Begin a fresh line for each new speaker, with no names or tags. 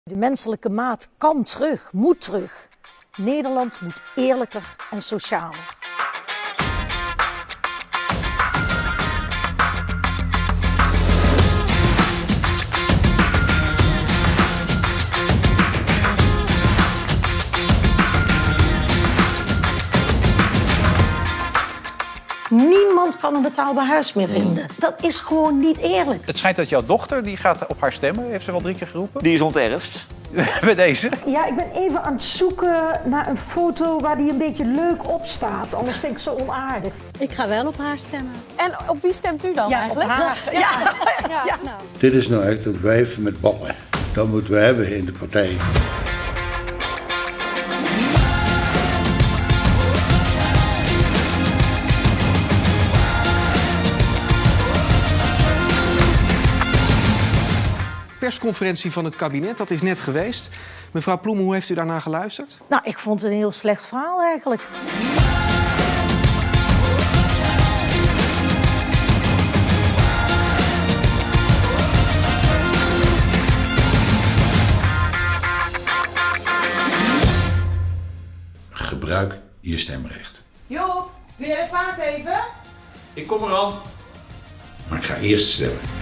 De menselijke maat kan terug, moet terug. Nederland moet eerlijker en socialer. Niemand kan een betaalbaar huis meer vinden. Dat is gewoon niet eerlijk.
Het schijnt dat jouw dochter, die gaat op haar stemmen, heeft ze wel 3 keer geroepen.
Die is onterfd.
Bij deze.
Ja, ik ben even aan het zoeken naar een foto waar die een beetje leuk op staat. Anders vind ik ze onaardig.
Ik ga wel op haar stemmen.
En op wie stemt u dan
Ja,
eigenlijk?
op haar. Ja.
Nou.
Dit is nou echt een wijf met ballen. Dat moeten we hebben in de partij.
Persconferentie van het kabinet, dat is net geweest. Mevrouw Ploemen, hoe heeft u daarnaar geluisterd?
Nou, ik vond het een heel slecht verhaal eigenlijk.
Gebruik je stemrecht.
Joop, wil jij de paard even?
Ik kom eraan. Maar ik ga eerst stemmen.